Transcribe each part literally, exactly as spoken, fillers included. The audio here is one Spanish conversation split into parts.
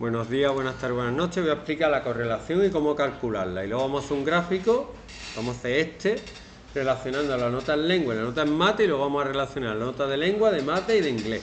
Buenos días, buenas tardes, buenas noches. Voy a explicar la correlación y cómo calcularla. Y luego vamos a hacer un gráfico, vamos a hacer este, relacionando la nota en lengua y la nota en mate, y luego vamos a relacionar la nota de lengua, de mate y de inglés.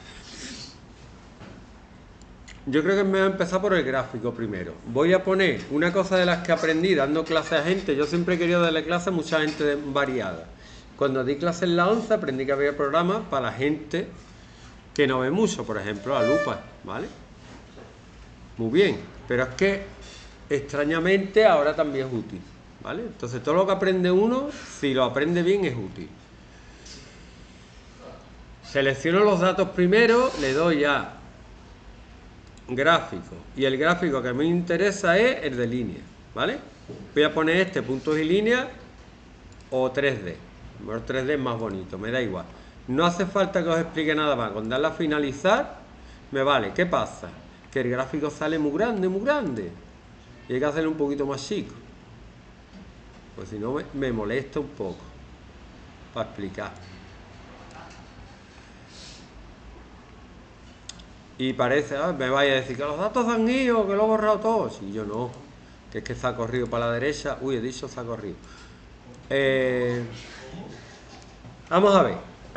Yo creo que me voy a empezar por el gráfico primero. Voy a poner una cosa de las que aprendí dando clases a gente. Yo siempre he querido darle clases a mucha gente variada. Cuando di clases en la once aprendí que había programas para la gente que no ve mucho, por ejemplo, a lupa, ¿vale? Muy bien, pero es que extrañamente ahora también es útil, ¿vale? Entonces todo lo que aprende uno, si lo aprende bien, es útil. Selecciono los datos primero, le doy a gráfico, y el gráfico que me interesa es el de línea, ¿vale? Voy a poner este puntos y líneas o tres D. El tres D es más bonito, me da igual. No hace falta que os explique nada más. Con darle a finalizar me vale. ¿Qué pasa? Que el gráfico sale muy grande, muy grande, y hay que hacerlo un poquito más chico, pues si no me, me molesta un poco para explicar. Y parece, ah, me vaya a decir que los datos han ido, que lo he borrado todo. Si yo no, que es que se ha corrido para la derecha. Uy, he dicho se ha corrido. Eh, vamos a ver.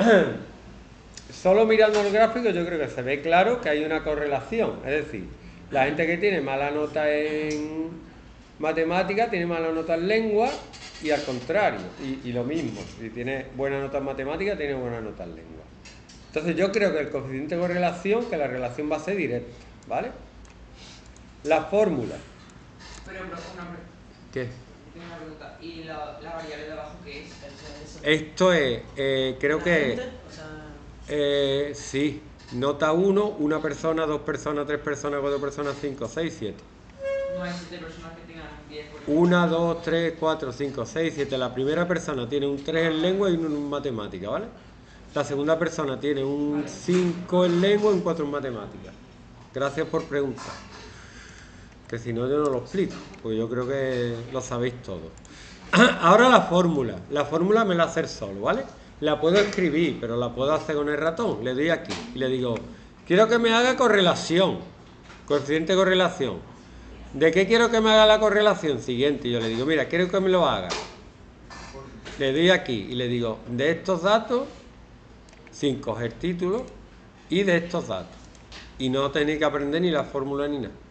Solo mirando el gráfico yo creo que se ve claro que hay una correlación. Es decir, la gente que tiene mala nota en matemática tiene mala nota en lengua, y al contrario, y, y lo mismo, si tiene buena nota en matemática tiene buena nota en lengua. Entonces yo creo que el coeficiente de correlación, que la relación va a ser directa, ¿vale? La fórmula. Pero una pregunta. ¿Qué? Tengo una pregunta. ¿Y la, la variable de abajo qué es? Esto es, eh, creo ¿La que... gente? O sea... Eh, sí, nota uno, una persona, dos personas, tres personas, cuatro personas, cinco, seis, siete. No hay siete personas que tengan diez. Una, dos, tres, cuatro, cinco, seis, siete. La primera persona tiene un tres en lengua y uno en matemática, ¿vale? La segunda persona tiene un cinco en lengua y un cuatro en matemática. Gracias por preguntar. Que si no yo no lo explico, pues yo creo que lo sabéis todo. Ahora la fórmula. La fórmula me la hacer solo, ¿vale? La puedo escribir, pero la puedo hacer con el ratón. Le doy aquí y le digo, quiero que me haga correlación, coeficiente de correlación. ¿De qué quiero que me haga la correlación? Siguiente. Y yo le digo, mira, quiero que me lo haga. Le doy aquí y le digo, de estos datos, sin coger título, y de estos datos. Y no tenéis que aprender ni la fórmula ni nada.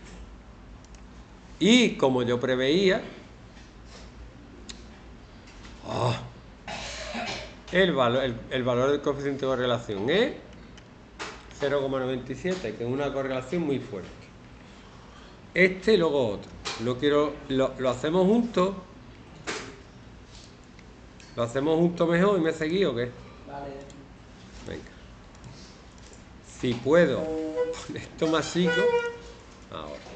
Y como yo preveía, oh, El valor, el, el valor del coeficiente de correlación es cero coma noventa y siete, que es una correlación muy fuerte. Este y luego otro. Lo, quiero, lo, lo hacemos juntos. ¿Lo hacemos juntos mejor y me seguí o qué? Vale. Venga. Si puedo poner esto más chico. Ahora.